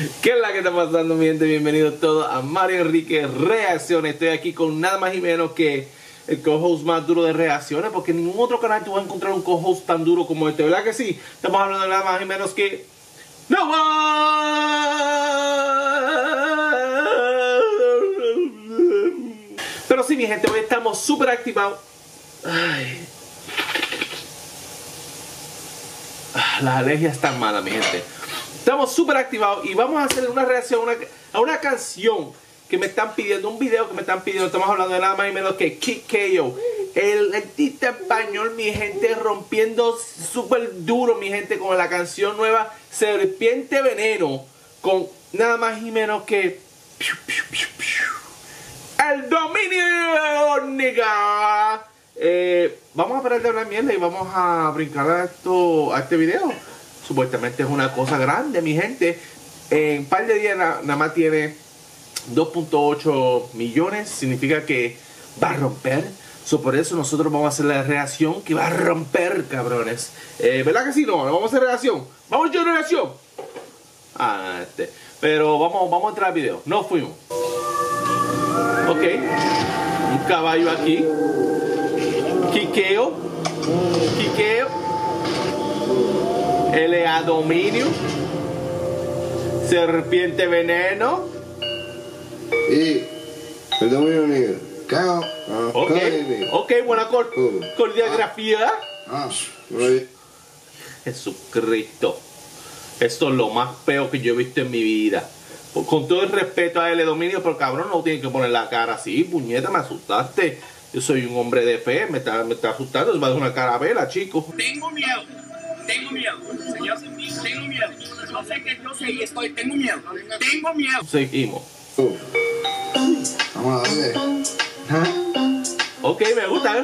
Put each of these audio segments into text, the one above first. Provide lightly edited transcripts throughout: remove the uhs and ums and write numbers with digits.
¿Qué es la que está pasando, mi gente? Bienvenidos todos a Mario Enrique Reacciones. Estoy aquí con nada más y menos que el co-host más duro de reacciones, porque en ningún otro canal tú vas a encontrar un co-host tan duro como este, ¿verdad que sí? Estamos hablando de nada más y menos que Noah. Pero sí, mi gente, hoy estamos súper activados. Ay. Las alergias están malas, mi gente. Estamos súper activados y vamos a hacer una reacción a una canción que me están pidiendo, un video que me están pidiendo. Estamos hablando de nada más y menos que Kid K.O. El artista español, mi gente, rompiendo súper duro, mi gente, con la canción nueva Serpiente Veneno, con nada más y menos que El Dominio, nigga. Vamos a parar de hablar mierda y vamos a brincar a este video. Supuestamente es una cosa grande, mi gente. En un par de días nada más tiene 2.8 millones. Significa que va a romper. Por eso nosotros vamos a hacer la reacción que va a romper, cabrones. ¿Verdad que sí? No, vamos a hacer reacción. Vamos a hacer reacción. Pero vamos a entrar al video. Nos fuimos. Ok. Un caballo aquí. Quiqueo. L.A. Dominio. Serpiente Veneno. Y el dominio negro. Ok, buena coreografía. Jesucristo. Esto es lo más feo que yo he visto en mi vida. Con todo el respeto a L.A. Dominio, pero cabrón, no tienen que poner la cara así. Puñeta, me asustaste. Yo soy un hombre de fe, me está asustando. Se va a dar una carabela, chicos. Tengo miedo, señor, tengo miedo. No sé qué yo sé y tengo miedo. Seguimos. Vamos a darle. Ok, me gusta.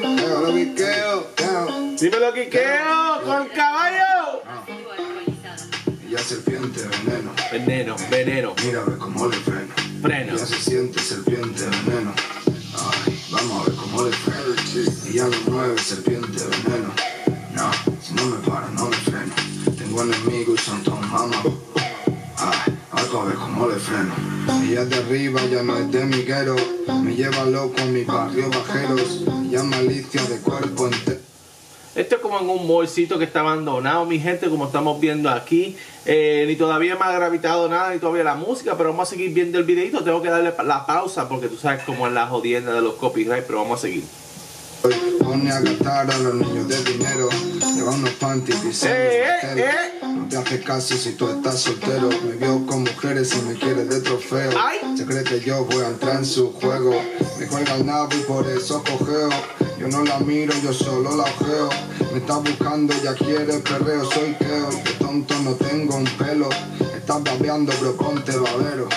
Dímelo, Quiqueo, con caballo. Y ya serpiente veneno. Veneno. Mira a ver cómo le freno. Ya se siente serpiente veneno. Ay, vamos a ver cómo le freno. Y ya lo mueve serpiente veneno. No, si no me para, no me freno. Tengo enemigos y son todos mamas. Ay, algo a ver cómo le freno. Ella es de arriba, ya no es de miguero. Me lleva loco en mi barrio bajeros. Ya malicia de cuerpo entero. Esto es como en un mallcito que está abandonado, mi gente, como estamos viendo aquí. Ni todavía me ha gravitado nada, ni todavía la música, pero vamos a seguir viendo el videito. Tengo que darle la pausa porque tú sabes cómo es la jodienda de los copyright, pero vamos a seguir. Pone a gastar a los niños de dinero. Lleva unos panties diseños. No te hace caso si tú estás soltero. Me vio con mujeres y me quiere de trofeo. Se cree que yo voy a entrar en su juego. Me juega el nabo y por eso cogeo. Yo no la miro, yo solo la ojeo. Me está buscando, ya quiere perreo. Soy Keo, de tonto no tengo un pelo. Estás babeando, pero ponte babero.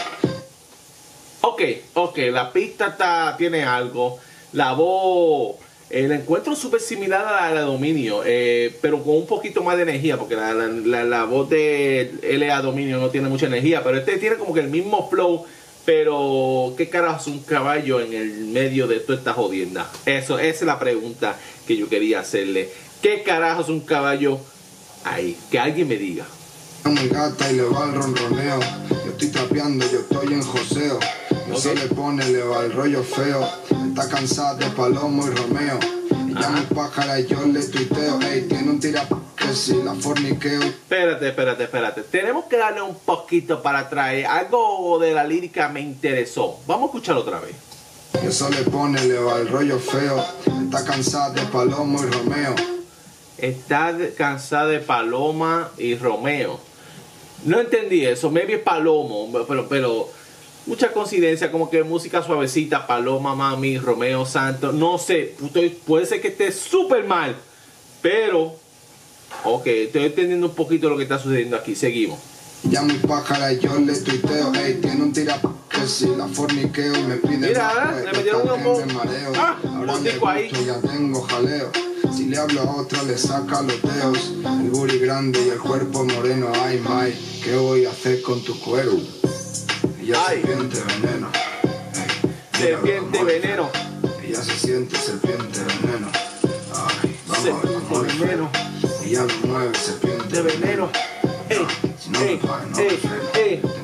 Ok, la pista tiene algo. La voz, la encuentro súper similar a la de Dominio, pero con un poquito más de energía, porque la voz de L.A. Dominio no tiene mucha energía, pero este tiene como que el mismo flow. Pero, ¿qué carajo es un caballo en el medio de toda esta jodienda? Esa es la pregunta que yo quería hacerle. ¿Qué carajo es un caballo ahí? Que alguien me diga. Muy gata y le va el ronroneo. Yo estoy trapeando, yo estoy en joseo. No se le pone, le va el rollo feo. Está cansada de Palomo y Romeo. Ella muy pájara y yo le tuiteo. Ey, tiene un tira que si la forniqueo. Espérate. Tenemos que darle un poquito para atrás. Algo de la lírica me interesó. Vamos a escucharlo otra vez. Eso le pone, le va el rollo feo. Está cansada de Palomo y Romeo. Está cansada de Paloma y Romeo. No entendí eso. Maybe es Palomo, pero mucha coincidencia, como que música suavecita, Paloma, Mami, Romeo, Santos. No sé, puede ser que esté súper mal, pero ok, estoy entendiendo un poquito lo que está sucediendo aquí. Seguimos. Ya muy pájara y yo le tuiteo. Ey, tiene un tira que si la forniqueo y me pide. Mira, le metieron un me mareo. Ahora me gusto, ahí. Ya tengo jaleo. Si le hablo a otra le saca los dedos. El booty grande y el cuerpo moreno. Ay, my, ¿qué voy a hacer con tu cuero? Ella serpiente veneno. Serpiente veneno. Ella se siente serpiente veneno. Ay, vamos a ver cómo le freno. Ella lo mueve serpiente veneno. Ey, Si no me para, no me freno.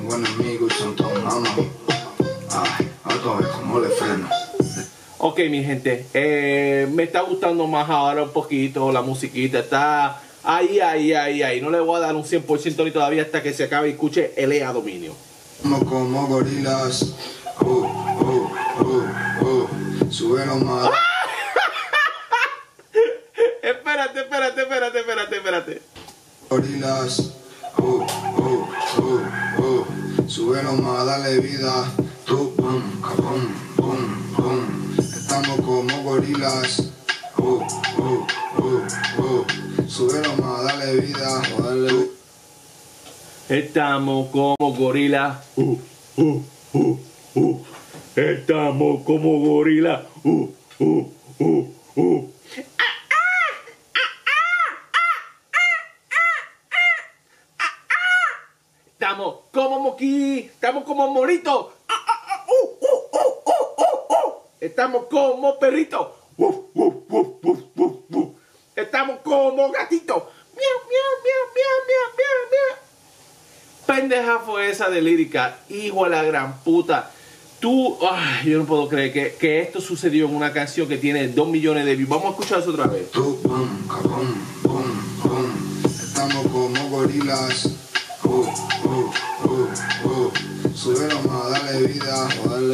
Ok, mi gente, me está gustando más ahora un poquito la musiquita, está ahí. No le voy a dar un 100% ni todavía hasta que se acabe y escuche L.A. Dominio. Como gorilas, súbelo más. Espérate. Gorilas, súbelo más, dale vida. Tú, pum, pum. Estamos como gorilas, súbelo más, dale vida. Dale. Estamos como gorilas, estamos como gorilas, Estamos como moquí, estamos como morito, estamos como perrito, estamos como gatito. Pendeja fue esa de lírica, hijo de la gran puta. Tú, yo no puedo creer que esto sucedió en una canción que tiene 2 millones de views. Vamos a escuchar eso otra vez. Estamos como gorilas, súbelo más, dale vida.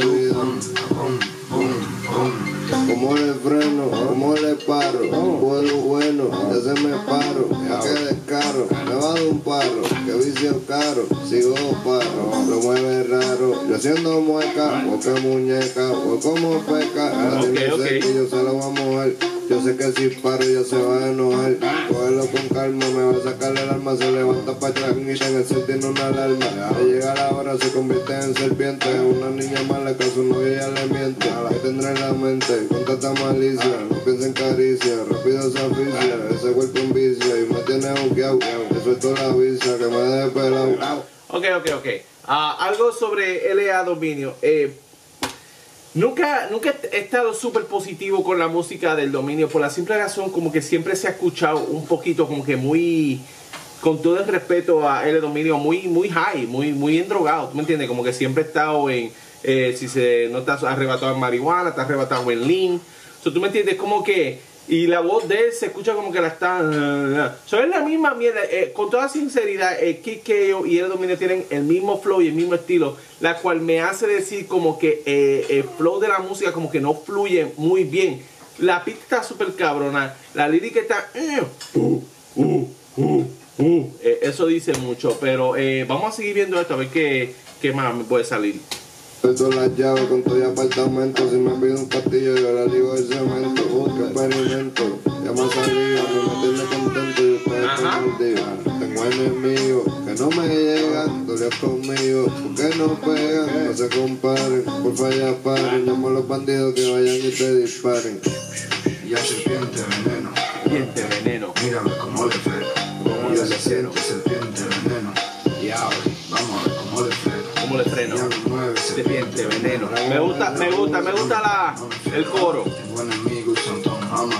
Como le freno, como le paro, puedo bueno, ya se me paro, ya que descaro, me va de un paro, que vicio caro, sigo paro, lo mueve raro, yo haciendo mueca, o que muñeca, o como peca, Okay. Que yo se lo voy a mover, yo sé que si paro ya se va a enojar, cogerlo con calma, me va a sacar el alma, se levanta para atrás y en el ser tiene una alarma, al llegar la hora se convierte en serpiente, una niña mala que a su novia ya le miente, que tendrá en la mente, con tanta malicia, no piensa en caricia, rápido se aficia, ese cuerpo en vicia y me tiene buqueado, le suelto la visa, que me deje pelado. Ok. Algo sobre L.A. Dominio. Nunca he estado súper positivo con la música del Dominio por la simple razón como que siempre se ha escuchado un poquito como que muy, con todo el respeto a L.A. Dominio, muy high, muy endrogado, ¿tú me entiendes? Como que siempre he estado en, no estás arrebatado en marihuana, estás arrebatado en lean, ¿tú me entiendes? Como que, y la voz de él se escucha como que la está, es la misma mierda, con toda sinceridad, Kid K.O. y L.A. Dominio tienen el mismo flow y el mismo estilo, la cual me hace decir como que el flow de la música como que no fluye muy bien. La pista está súper cabrona, la lírica está, eso dice mucho, pero vamos a seguir viendo esto a ver qué más me puede salir. Suelto las llaves con todo el apartamento. Si me pide un castillo, yo le digo el cemento. Que experimento, ya me salía, me tiene contento y ustedes con el día. Tengo enemigos que no me llegan, dolió conmigo, porque no pegan, no se comparen, por fallar paren. Llamo a los bandidos que vayan y te disparen. Y a serpiente veneno, mírame como le freno, como ya se siente serpiente veneno. Y ahora, vamos a ver cómo le freno. ¿Cómo le freno? Serpiente, veneno. Me gusta el coro. Tengo enemigos y son todos mamás.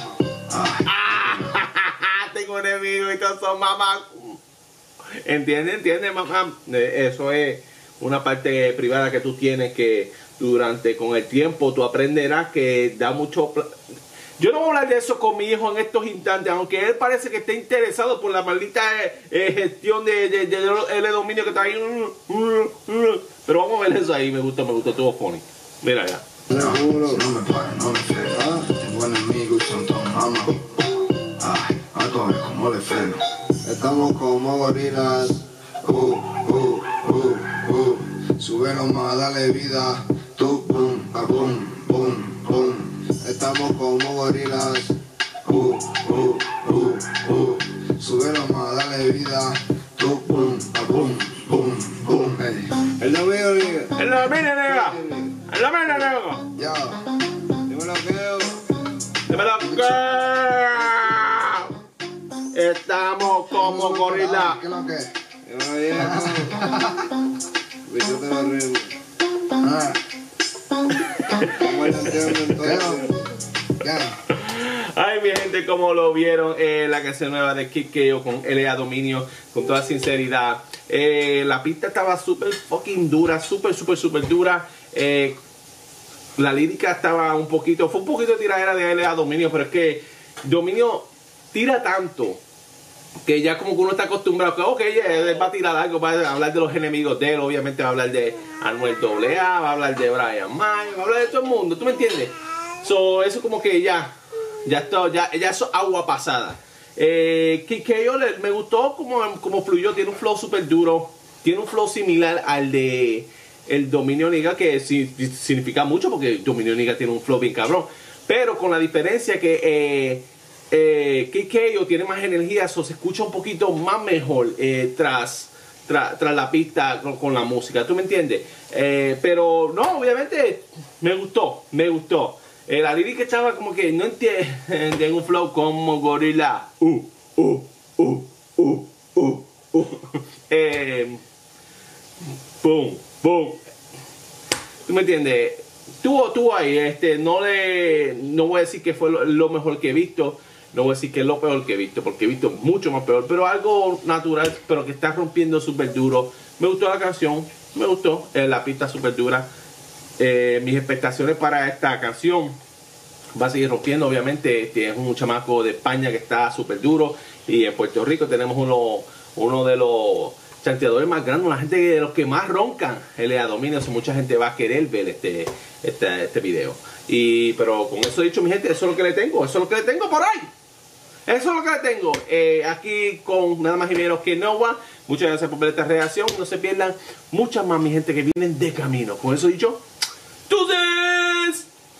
Tengo enemigos y todos son mamás. ¿Entiende, mamá? Eso es una parte privada que tú tienes que con el tiempo tú aprenderás que da mucho... Yo no voy a hablar de eso con mi hijo en estos instantes, aunque él parece que esté interesado por la maldita gestión de L.A. Dominio que está ahí. Pero vamos a ver eso ahí, me gustó, estuvo funny. Mira ya. No me paren, no me freno. Tengo enemigos y son todos mamás. A coger como le freno. Estamos como gorilas. Súbelo más, dale vida. Tú, pum, pum. Estamos como gorilas. Súbelo más, dale vida. Tú, pum. Hey. El dominio, nigga. El dominio, nigga. Ya. Dímelo, que estamos como gorilas. ¿Qué es lo que? Bicho te va a reír. ¿Cómo es la entonces? Ay, mi gente, como lo vieron, la canción nueva de Kid K.O. con L.A. Dominio, con toda sinceridad. La pista estaba súper fucking dura, súper dura. la lírica estaba fue un poquito de tiradera de él a Dominio, pero es que Dominio tira tanto que ya como que uno está acostumbrado que ok, él va a tirar algo, va a hablar de los enemigos de él, obviamente va a hablar de Anuel AA, va a hablar de Brian May, va a hablar de todo el mundo, ¿tú me entiendes? Eso como que ya eso agua pasada. KKO me gustó como fluyó, tiene un flow súper duro, tiene un flow similar al de el Dominio Nigga, que significa mucho porque Dominio Nigga tiene un flow bien cabrón, pero con la diferencia que KKO tiene más energía, eso se escucha un poquito más mejor tras la pista con la música, ¿tú me entiendes? Pero no, obviamente me gustó. La lírica estaba como que no entiende un flow como gorila. Boom. ¿Tú me entiendes? Tuvo ahí, no voy a decir que fue lo mejor que he visto, no voy a decir que es lo peor que he visto, porque he visto mucho más peor, pero algo natural, pero que está rompiendo súper duro. Me gustó la canción, me gustó, la pista súper dura. Mis expectaciones para esta canción va a seguir rompiendo, obviamente. Es un chamaco de España que está súper duro, y en Puerto Rico tenemos uno de los chanteadores más grandes, la gente de los que más roncan, LA Dominio. Mucha gente va a querer ver este video. Pero con eso dicho, mi gente, eso es lo que le tengo, por ahí. Eso es lo que le tengo. Aquí con nada más y menos que Noah. Muchas gracias por ver esta reacción. No se pierdan muchas más, mi gente, que vienen de camino. Con eso dicho,